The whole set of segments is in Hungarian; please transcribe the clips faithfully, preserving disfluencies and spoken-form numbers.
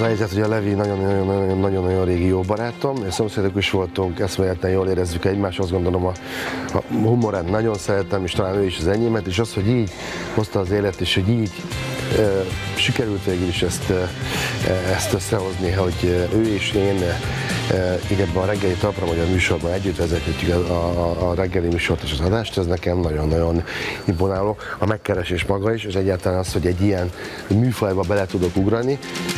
a helyzet, hogy a Levi nagyon-nagyon régi jó barátom, és szomszédok is voltunk, eszméletlen jól érezzük egymást, azt gondolom a, a humorát nagyon szeretem, és talán ő is az enyémet, és az, hogy így hozta az élet, és hogy így e, sikerült végül is ezt, e, ezt összehozni, hogy ő és én e, így ebben a reggeli Talpra Magyar műsorban együtt vezetjük a, a, a reggeli műsort és az adást, ez nekem nagyon-nagyon imponáló. A megkeresés maga is, és egyáltalán az, hogy egy ilyen műfajba bele tudok ugrani.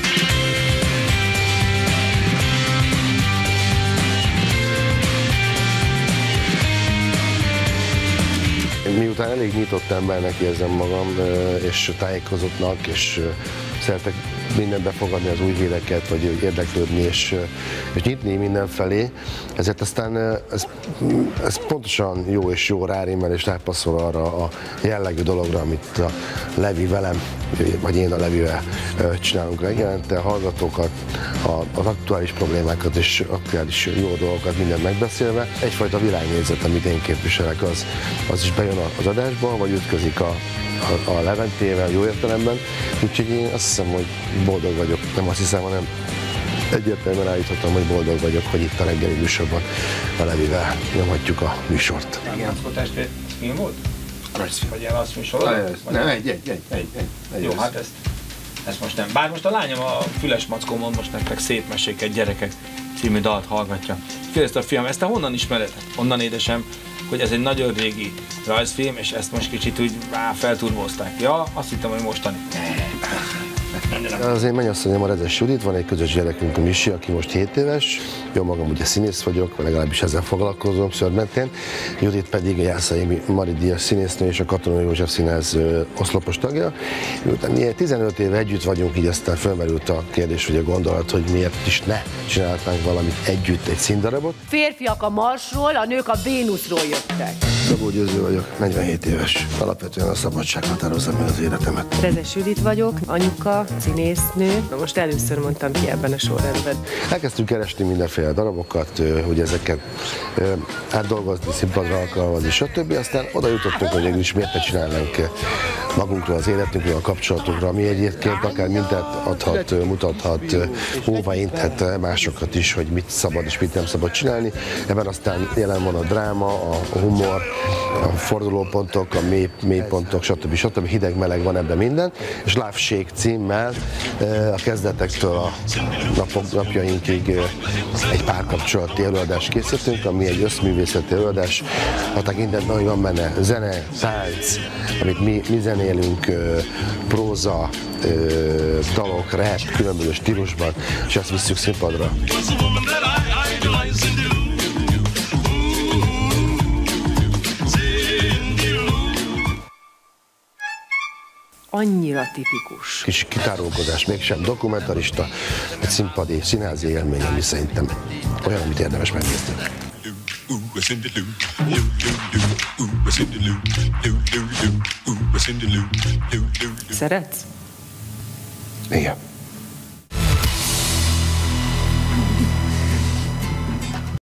Miután elég nyitott embernek érzem magam, és tájékozottnak, és szeretek mindent befogadni, az új híreket, vagy érdeklődni, és, és nyitni mindenfelé, ezért aztán ez, ez pontosan jó és jó rárímel, és rápasszol arra a jellegű dologra, amit a Levi velem, vagy én a Levivel csinálunk reggelente, a hallgatókat, az aktuális problémákat és aktuális jó dolgokat mindent megbeszélve. Egyfajta világnézet, amit én képviselek, az, az is bejön az adásba, vagy ütközik a a, a Leventével, jó értelemben, úgyhogy én azt hiszem, hogy boldog vagyok, nem azt hiszem, hanem egyértelműen állíthatom, hogy boldog vagyok, hogy itt a reggeli műsorban a Levivel nyomhatjuk a műsort. Testvér, film volt? Rajzfilm. Vagy ilyen műsor? Nem, egy, egy, egy, egy, egy. Jó, hát ezt, ezt most nem. Bár most a lányom a Füles Mackó mond most nektek szép meséket, gyerekek című dalt hallgatja. Kérdezte a fiam, ezt te honnan ismered? Onnan édesem, hogy ez egy nagyon régi rajzfilm, és ezt most kicsit úgy á, felturbozták. Ja, azt hittem, hogy mostani. Az én mennyasszonyom a Rezes Judit, van egy közös gyerekünk, a Misi, aki most hét éves. Jó magam ugye színész vagyok, vagy legalábbis ezzel foglalkozom Szörmentén. Judit pedig a Jászai Mari díjas színésznő és a Katona József Színház oszlopos tagja. Miután mi tizenöt éve együtt vagyunk, így aztán felmerült a kérdés, hogy a gondolat, hogy miért is ne csinálhatnánk valamit együtt, egy színdarabot. Férfiak a Marsról, a nők a Vénuszról jöttek. Szabó Győző vagyok, negyvenhét éves. Alapvetően a szabadság határozza meg az életemet. Rezes Judit vagyok, anyuka, színésznő. Na most először mondtam ki ebben a sorrendben. Elkezdtünk keresni mindenféle darabokat, hogy ezeket átdolgozni, színpadra alkalmazni, stb. Aztán oda jutottunk, hogy is miért ne csinálnánk magunkról, az életünkről, a kapcsolatunkra, ami egyébként akár mindent adhat, mutathat, óva inthet másokat is, hogy mit szabad és mit nem szabad csinálni. Ebben aztán jelen van a dráma, a humor, a fordulópontok, a mély, mélypontok, stb. stb. Hideg-meleg van ebben minden, és Love Shake címmel a kezdetektől a napok, napjainkig egy párkapcsolati előadást készítünk, ami egy összművészeti előadás. A tekintetben, hogy van benne zene, tánc, amit mi, mi zenélünk, próza, dalok, rap, különböző stílusban, és ezt visszük színpadra. Annyira tipikus. Kis kitárulkozás, mégsem dokumentarista, egy színpadi, színházi élmény, ami szerintem olyan, amit érdemes megnézni. Szeretsz? Igen.